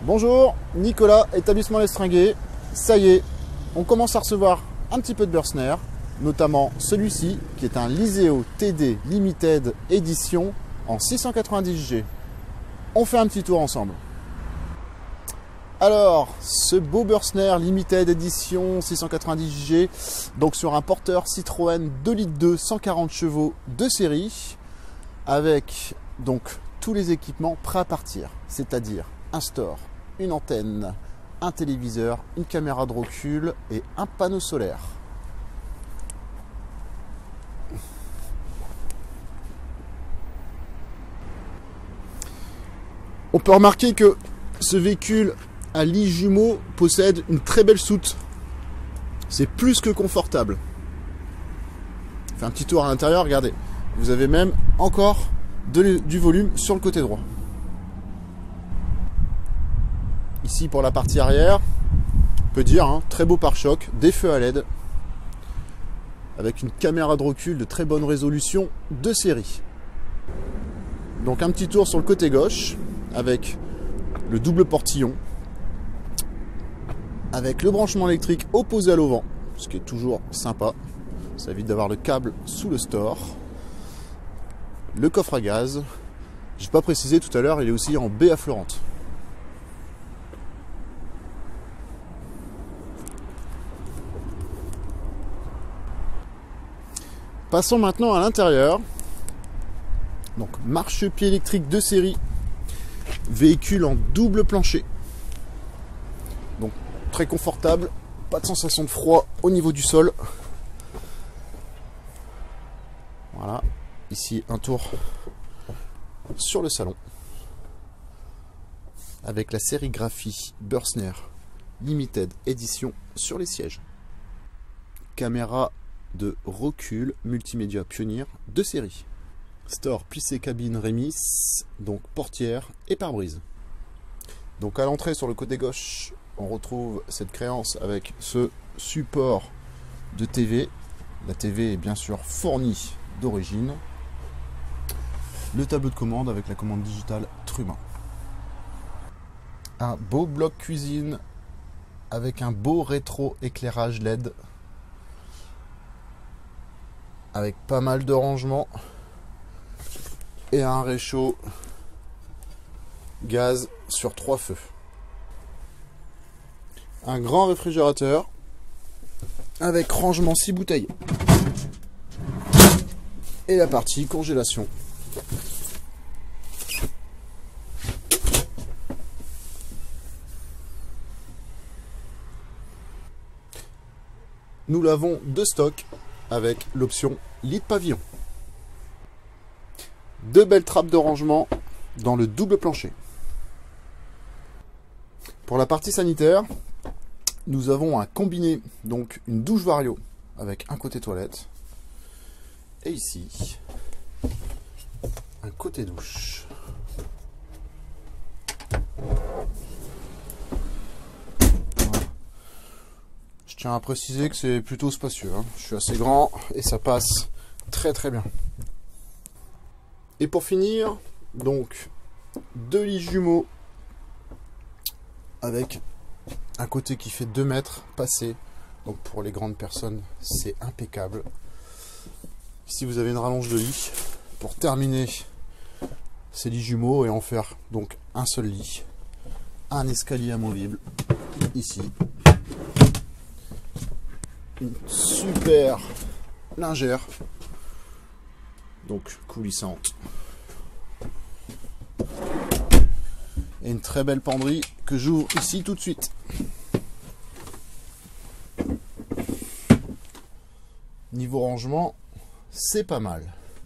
Bonjour, Nicolas, établissement L'Estringuet. Ça y est, on commence à recevoir un petit peu de Bürstner, notamment celui-ci qui est un Liseo TD Limited Edition en 690G. On fait un petit tour ensemble. Alors, ce beau Bürstner Limited Edition 690G, donc sur un porteur Citroën 2 litres 2, 140 chevaux de série, avec donc tous les équipements prêts à partir, c'est-à-dire un store, une antenne, un téléviseur, une caméra de recul et un panneau solaire. On peut remarquer que ce véhicule à lit jumeau possède une très belle soute. C'est plus que confortable. Fait un petit tour à l'intérieur, regardez. Vous avez même encore du volume sur le côté droit. Ici pour la partie arrière, on peut dire très beau pare-choc, des feux à LED, avec une caméra de recul de très bonne résolution de série. Donc un petit tour sur le côté gauche, avec le double portillon, avec le branchement électrique opposé à l'auvent, ce qui est toujours sympa, ça évite d'avoir le câble sous le store. Le coffre à gaz, j'ai pas précisé tout à l'heure, il est aussi en baie affleurante. Passons maintenant à l'intérieur. Donc marchepied électrique de série, véhicule en double plancher. Donc très confortable, pas de sensation de froid au niveau du sol. Voilà, ici un tour sur le salon avec la sérigraphie Bürstner Limited Edition sur les sièges. Caméra de recul multimédia Pioneer de série. Store plissé cabine Remis, donc portière et pare-brise. Donc à l'entrée sur le côté gauche, on retrouve cette créance avec ce support de TV. La TV est bien sûr fournie d'origine. Le tableau de commande avec la commande digitale Truma. Un beau bloc cuisine avec un beau rétro éclairage LED. Avec pas mal de rangements. Et un réchaud gaz sur 3 feux. Un grand réfrigérateur avec rangement 6 bouteilles. Et la partie congélation. Nous l'avons de stock avec l'option lit de pavillon. 2 belles trappes de rangement dans le double plancher. Pour la partie sanitaire, nous avons un combiné, donc une douche Vario avec un côté toilette. Et ici, un côté douche. Voilà. Je tiens à préciser que c'est plutôt spacieux. Je suis assez grand et ça passe très très bien. Et pour finir, donc 2 lits jumeaux avec un côté qui fait 2 mètres passé. Donc pour les grandes personnes, c'est impeccable. Ici vous avez une rallonge de lit pour terminer ces lits jumeaux et en faire donc un seul lit. Un escalier amovible ici. Une super lingère. Donc coulissante. Et une très belle penderie que j'ouvre ici tout de suite. Niveau rangement, c'est pas mal.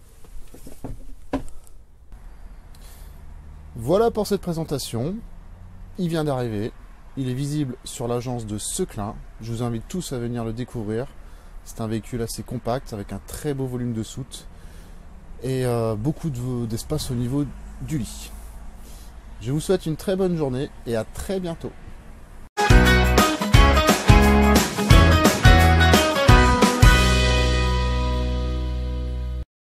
Voilà pour cette présentation. Il vient d'arriver. Il est visible sur l'agence de Seclin. Je vous invite tous à venir le découvrir. C'est un véhicule assez compact avec un très beau volume de soute. Et beaucoup d'espace au niveau du lit. Je vous souhaite une très bonne journée et à très bientôt.